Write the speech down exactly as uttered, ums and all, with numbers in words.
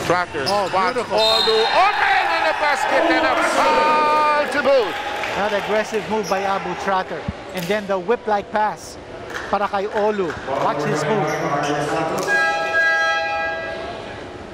Trotter Oh, spots beautiful Olu. Open in the basket and a foul to boot. That aggressive move by Abu Trotter. And then the whip-like pass para kay Olu. Watch his move.